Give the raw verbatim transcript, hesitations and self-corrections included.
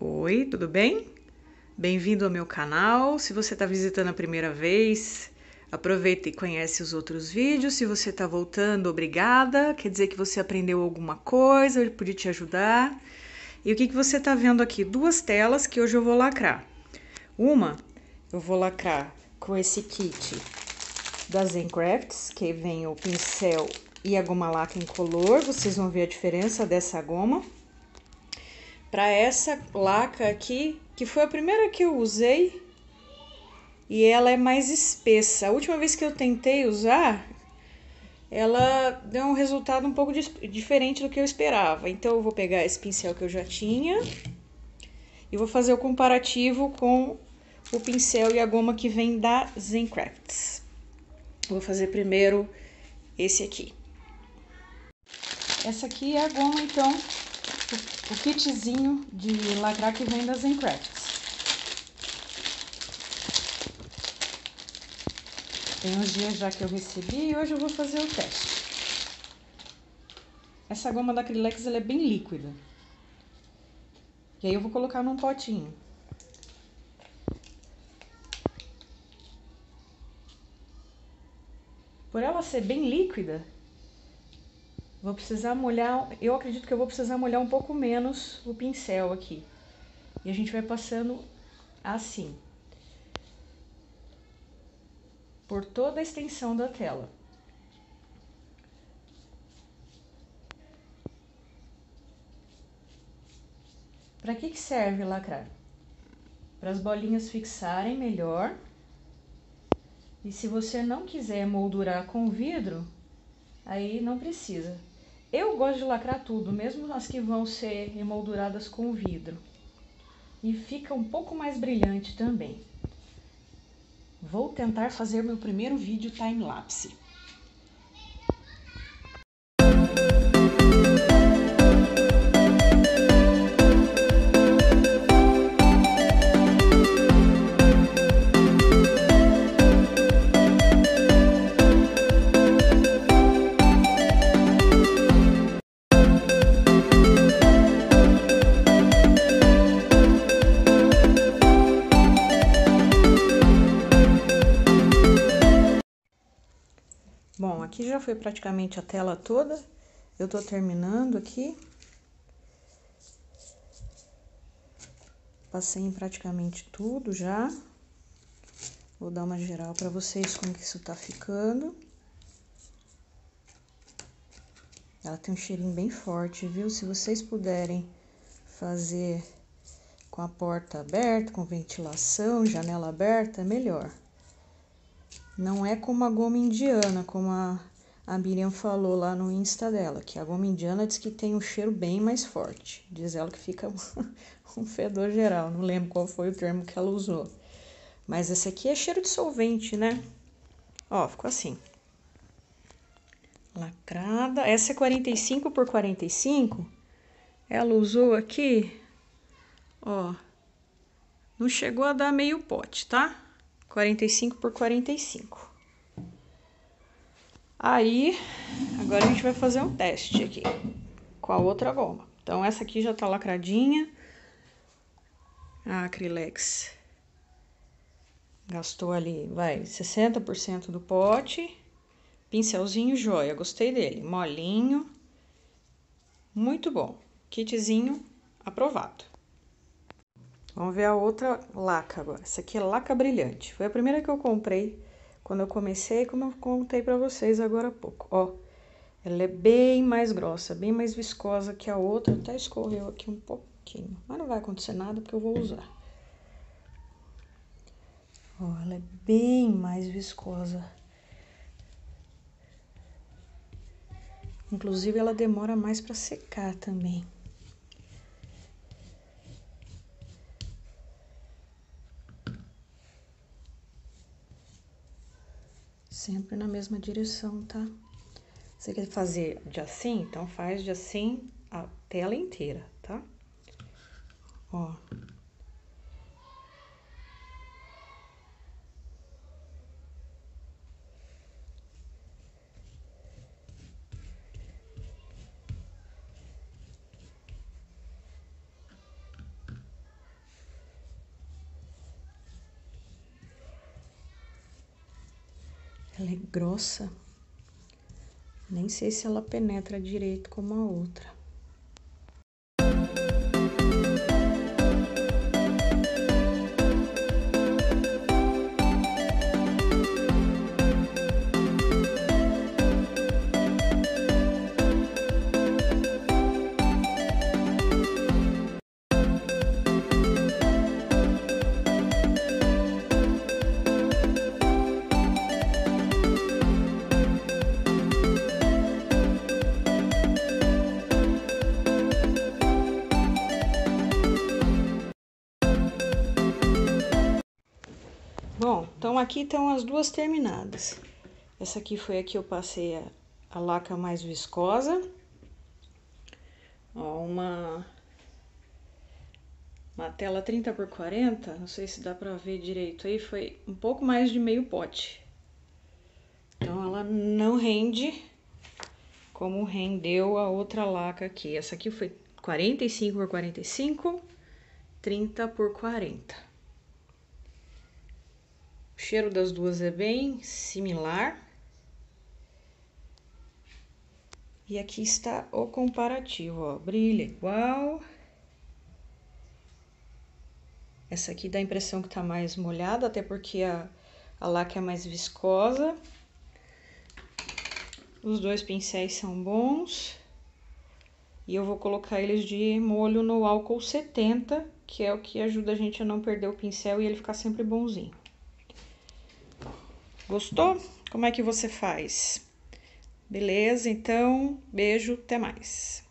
Oi, tudo bem? Bem-vindo ao meu canal. Se você está visitando a primeira vez, aproveita e conhece os outros vídeos. Se você está voltando, obrigada. Quer dizer que você aprendeu alguma coisa, eu pude te ajudar. E o que, que você está vendo aqui? Duas telas que hoje eu vou lacrar. Uma, eu vou lacrar com esse kit da Zen Crafts, que vem o pincel e a goma laca incolor. Vocês vão ver a diferença dessa goma para essa laca aqui, que foi a primeira que eu usei, e ela é mais espessa. A última vez que eu tentei usar, ela deu um resultado um pouco diferente do que eu esperava. Então eu vou pegar esse pincel que eu já tinha e vou fazer o comparativo com o pincel e a goma que vem da Zen Crafts. Vou fazer primeiro esse aqui. Essa aqui é a goma, então, o kitzinho de lacrar que vem da Zen Crafts. Tem uns dias já que eu recebi e hoje eu vou fazer o teste. Essa goma da Acrylex ela é bem líquida. E aí eu vou colocar num potinho. Por ela ser bem líquida, vou precisar molhar, eu acredito que eu vou precisar molhar um pouco menos o pincel aqui. E a gente vai passando assim, por toda a extensão da tela. Para que que serve lacrar? Para as bolinhas fixarem melhor. E se você não quiser moldurar com vidro, aí não precisa. Eu gosto de lacrar tudo, mesmo as que vão ser emolduradas com vidro. E fica um pouco mais brilhante também. Vou tentar fazer meu primeiro vídeo time-lapse. Bom, aqui já foi praticamente a tela toda. Eu tô terminando aqui. Passei em praticamente tudo já. Vou dar uma geral pra vocês como que isso tá ficando. Ela tem um cheirinho bem forte, viu? Se vocês puderem fazer com a porta aberta, com ventilação, janela aberta, é melhor. Não é como a goma indiana, como a, a Miriam falou lá no Insta dela, que a goma indiana diz que tem um cheiro bem mais forte. Diz ela que fica um fedor geral, não lembro qual foi o termo que ela usou. Mas esse aqui é cheiro de solvente, né? Ó, ficou assim. Lacrada. Essa é quarenta e cinco por quarenta e cinco. Ela usou aqui, ó, não chegou a dar meio pote, tá? quarenta e cinco por quarenta e cinco. Aí, agora a gente vai fazer um teste aqui com a outra goma. Então, essa aqui já tá lacradinha. A Acrylex gastou ali, vai, sessenta por cento do pote. Pincelzinho joia, gostei dele. Molinho. Muito bom. Kitzinho aprovado. Vamos ver a outra laca agora. Essa aqui é laca brilhante. Foi a primeira que eu comprei quando eu comecei, como eu contei pra vocês agora há pouco. Ó, ela é bem mais grossa, bem mais viscosa que a outra. Até escorreu aqui um pouquinho. Mas não vai acontecer nada porque eu vou usar. Ó, ela é bem mais viscosa. Inclusive, ela demora mais pra secar também. Sempre na mesma direção, tá? Você quer fazer de assim? Então faz de assim a tela inteira, tá? Ó. Ela é grossa. Nem sei se ela penetra direito como a outra. Bom, então aqui estão as duas terminadas. Essa aqui foi a que eu passei a, a laca mais viscosa. Ó, uma, uma tela trinta por quarenta, não sei se dá pra ver direito aí, foi um pouco mais de meio pote. Então ela não rende como rendeu a outra laca aqui. Essa aqui foi quarenta e cinco por quarenta e cinco, trinta por quarenta. O cheiro das duas é bem similar. E aqui está o comparativo, ó, brilha igual. Essa aqui dá a impressão que tá mais molhada, até porque a, a laca é mais viscosa. Os dois pincéis são bons. E eu vou colocar eles de molho no álcool setenta, que é o que ajuda a gente a não perder o pincel e ele ficar sempre bonzinho. Gostou? Como é que você faz? Beleza? Então, beijo, até mais.